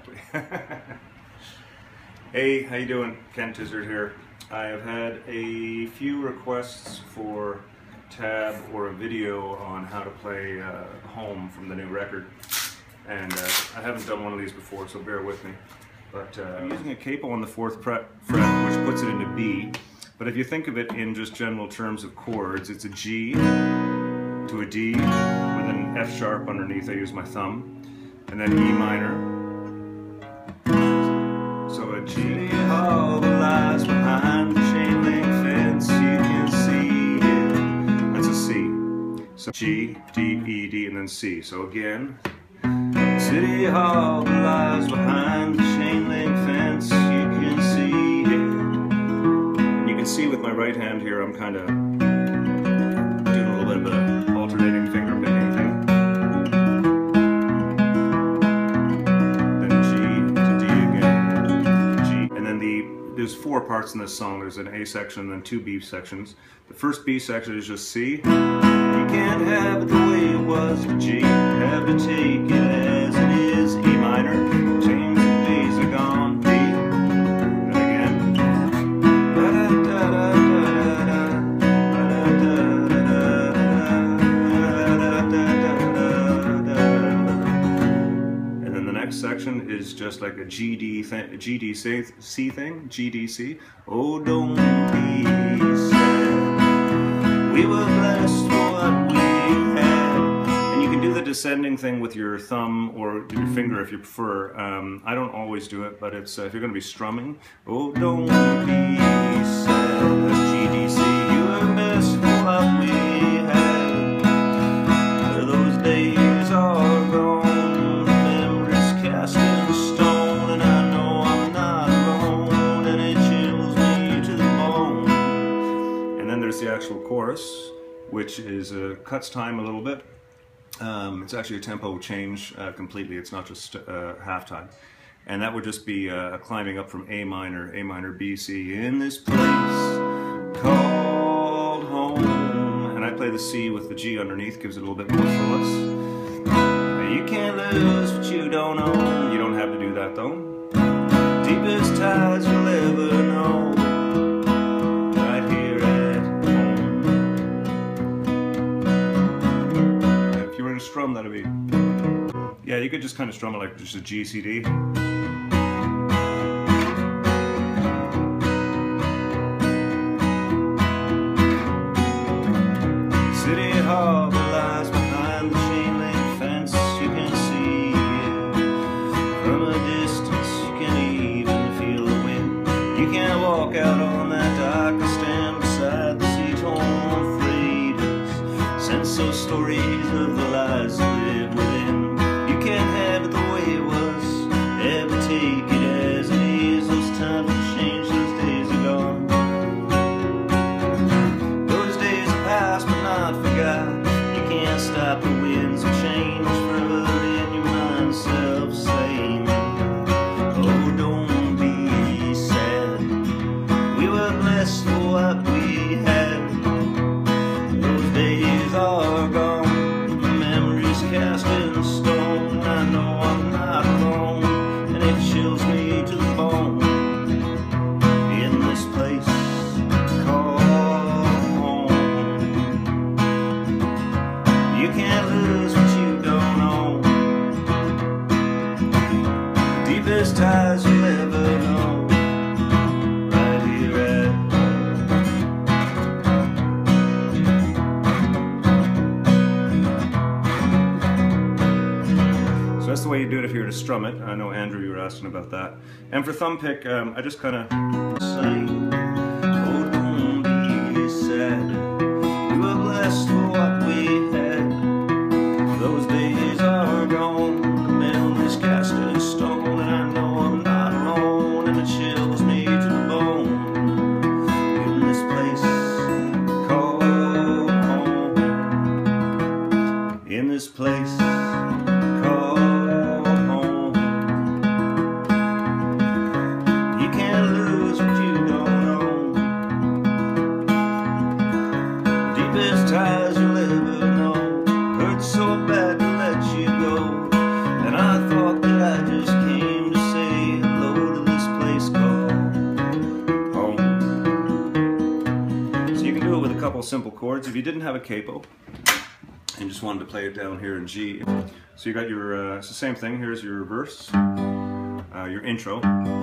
exactly. Hey, how you doing? Ken Tizzard here. I have had a few requests for tab or a video on how to play Home from the new record, and I haven't done one of these before, so bear with me. But I'm using a capo on the 4th fret, which puts it into B. But if you think of it in just general terms of chords, it's a G to a D with an F sharp underneath. I use my thumb, and then E minor. So a G. All the lies behind the chain link fence, you can see it. That's a C. So G, D, E, D, and then C. So again, City Hall lies behind the chain link fence, you can see it. And you can see with my right hand here, I'm kind of doing a little bit of an alternating finger picking thing. Then G to D again, G. And then there's 4 parts in this song. There's an A section and then 2 B sections. The first B section is just C. You can't have it the way it was, G. Have to take it as it is, E minor. Change the days are gone, B. And again. And then the next section is just like a GDC thing, GDC. Oh, don't be sad. We were blessed for what we had. And you can do the descending thing with your thumb or your finger if you prefer. I don't always do it, but it's if you're going to be strumming. Oh, don't be sad. That's GDC. You were blessed for what we had. Those days are gone. Memories cast in stone. And I know I'm not alone. And it chills me to the bone. And then there's the actual chorus, which is cuts time a little bit. It's actually a tempo change completely. It's not just half time. And that would just be climbing up from A minor, B, C, in this place called home. And I play the C with the G underneath, gives it a little bit more solace. You can't lose what you don't own. You don't have to do that though. Deepest ties you'll ever know. Right here at home. If you were to strum, that'd be... Yeah, you could just kind of strum it like just a G, C, D. City Hall lies behind the chain link fence. You can see it from a distance. You can even feel the wind. You can't walk out on that dock or stand beside the sea-torn freighters. Sense those stories of the lives that live within. You can't have it the way it was. Ever take it as it is. Those times have changed. Those days are gone. Those days are past but not forgot. You can't stop the winds of change forever in your mind, self-same. Oh, don't be sad. We were blessed for what we had. Those days are gone. Memories cast in stone. I know I'm not alone, and it chills me to the bone. In this place called home. You can't lose what you don't own. The deepest ties you'll ever know. Right here at home. So that's the way you do it if you were to strum it. I know, Andrew, you were asking about that. And for thumb pick, I just kind of sing. Oh, don't be sad. We were blessed for what we had. Those days are gone. The memories cast in stone. And I know I'm not alone. And it chills me to the bone. In this place called home. In this place called home. You can't lose what you don't couple of simple chords. If you didn't have a capo and just wanted to play it down here in G, so you got your, it's the same thing. Here's your verse, your intro.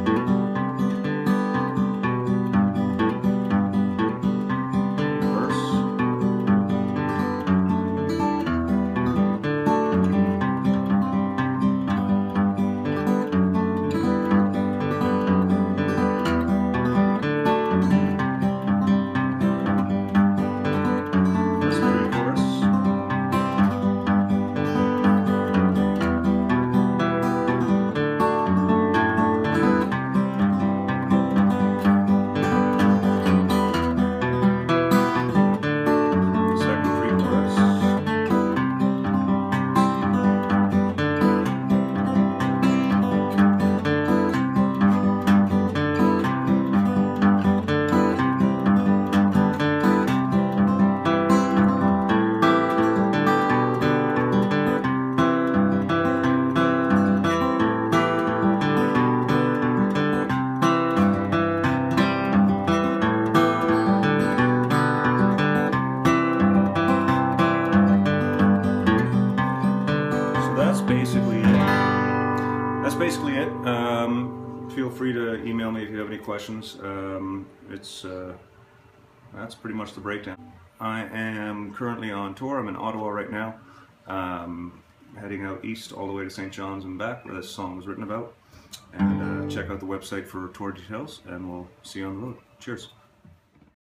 That's basically it. Feel free to email me if you have any questions. That's pretty much the breakdown. I am currently on tour. I'm in Ottawa right now, heading out east all the way to St. John's and back, where this song was written about. And check out the website for tour details, and we'll see you on the road. Cheers.